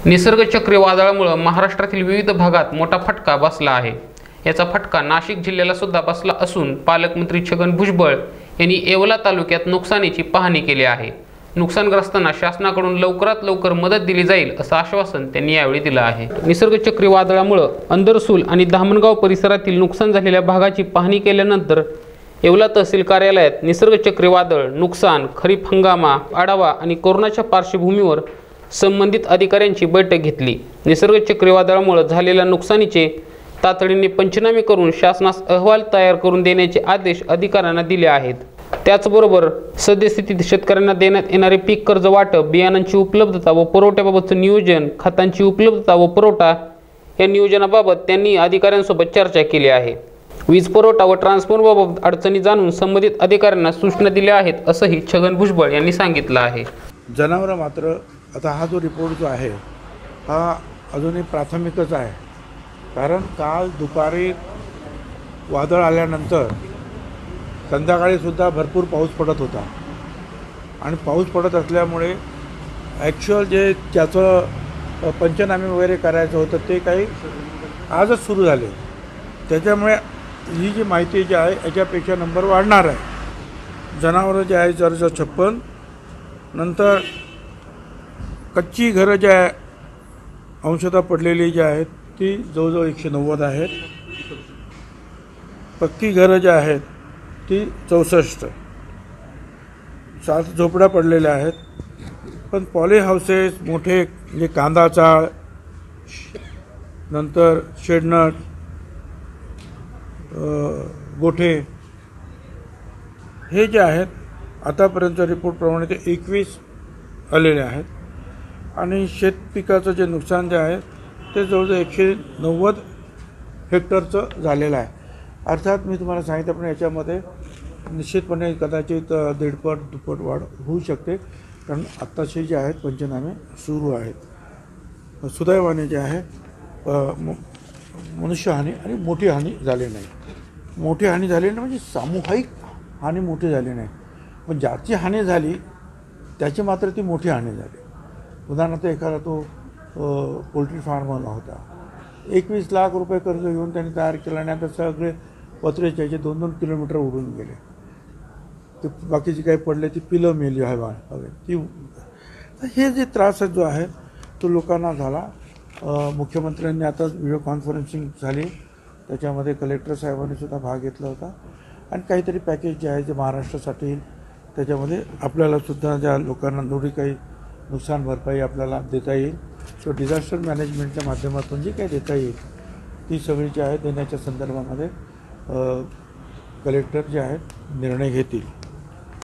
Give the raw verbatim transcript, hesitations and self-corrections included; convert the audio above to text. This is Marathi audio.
निसर्ग चक्रीवादळामुळे महाराष्ट्रातील विविध भागात मोठा फटका बसला आहे। याचा फटका नाशिक जिल्ह्याला सुद्धा बसला असून पालकमंत्री छगन भुजबळ यांनी येवला तालुक्यात नुकसानीची पाहणी केली आहे। नुकसानग्रस्तांना शासनाकडून लवकरात लवकर मदत दिली जाईल असं आश्वासन त्यांनी यावेळी दिलं आहे। निसर्ग चक्रीवादळामुळे अंदरसूल आणि धामणगाव परिसरातील नुकसान झालेल्या भागाची पाहणी केल्यानंतर येवला तहसील कार्यालयात निसर्ग चक्रीवादळ नुकसान, खरीप हंगामा आढावा आणि कोरोनाच्या पार्श्वभूमीवर संबंधित अधिकाऱ्यांची बैठक घेतली। निसर्ग चक्रीवादळामुळे झालेल्या नुकसानीचे तातडीने पंचनामे करून शासनास अहवाल तयार करून देण्याचे आदेश अधिकाऱ्यांना दिले आहेत। त्याचबरोबर सद्यस्थितीत शेतकऱ्यांना देण्यात येणारे पीक कर्ज वाटप, बियाणांची उपलब्धता व पुरवठ्याबाबतचे नियोजन, खतांची उपलब्धता व पुरवठा या नियोजनाबाबत त्यांनी अधिकाऱ्यांसोबत चर्चा केली आहे। वीज पुरवठा व ट्रान्सफॉर्मरबाबत अडचणी जाणून संबंधित अधिकाऱ्यांना सूचना दिल्या आहेत असंही छगन भुजबळ यांनी सांगितलं आहे। जनावर मात्र आता हा जो रिपोर्ट जो आहे हा अजूनही प्राथमिकच आहे, कारण काल दुपारी वादळ आल्यानंतर संध्याकाळीसुद्धा भरपूर पाऊस पडत होता आणि पाऊस पडत असल्यामुळे ॲक्च्युअल जे त्याचं पंचनामे वगैरे करायचं होतं ते काही आजच सुरू झाले। त्याच्यामुळे ही जी माहिती जी आहे याच्यापेक्षा नंबर वाढणार आहे। जनावरं जे आहे चारशे छप्पन, नंतर कच्ची घरं जी आहे अंशतः पडलेली जी आहेत ती जवळजवळ एकशे नव्वद आहेत। पक्की घरं जी आहेत ती चौसष्ट, सात झोपड्या पडलेल्या आहेत। पण पॉली हाऊसेस मोठे म्हणजे कांदा चाळ, नंतर शेडनट, गोठे हे जे आहेत आतापर्यंत रिपोर्टप्रमाणे ते एकवीस आलेले आहेत आणि शेतपिकाचं जे नुकसान जे आहे ते जवळजवळ एकशे नव्वद हेक्टरचं झालेलं आहे। अर्थात मी तुम्हाला सांगितलं पण याच्यामध्ये निश्चितपणे कदाचित दीडपट दुप्पट वाढ होऊ शकते, कारण आत्ताचे जे आहेत पंचनामे सुरू आहेत। सुदैवाने जे आहे मनुष्यहानी आणि मोठी हानी झाली नाही। मोठी हानी झाली नाही म्हणजे सामूहिक हानी मोठी झाली नाही, पण ज्याची हानी झाली त्याची मात्र ती मोठी हानी झाली। उदाहरणार्थ एखादा तो पोल्ट्री फार्मर होता, एकवीस लाख रुपये कर्ज घेऊन त्यांनी तयार केला आणि आता सगळे पत्रेच्याचे दोन दोन किलोमीटर उडून गेले। ते बाकीचे काही पडले ती पिलं मेली हवा हवे ती। हे जे त्रास जो आहे तो लोकांना झाला। मुख्यमंत्र्यांनी आता व्हिडिओ कॉन्फरन्सिंग झाली, त्याच्यामध्ये कलेक्टर साहेबांनी सुद्धा भाग घेतला होता आणि काहीतरी पॅकेज जे आहे जे महाराष्ट्रासाठी त्याच्यामध्ये आपल्याला सुद्धा ज्या लोकांना थोडी काही नुकसान भरपाई आपल्याला देता येईल किंवा डिझास्टर मॅनेजमेंटच्या माध्यमातून जी काही देता येईल ती सगळी जी आहे देण्याच्या संदर्भामध्ये कलेक्टर जे आहेत निर्णय घेतील।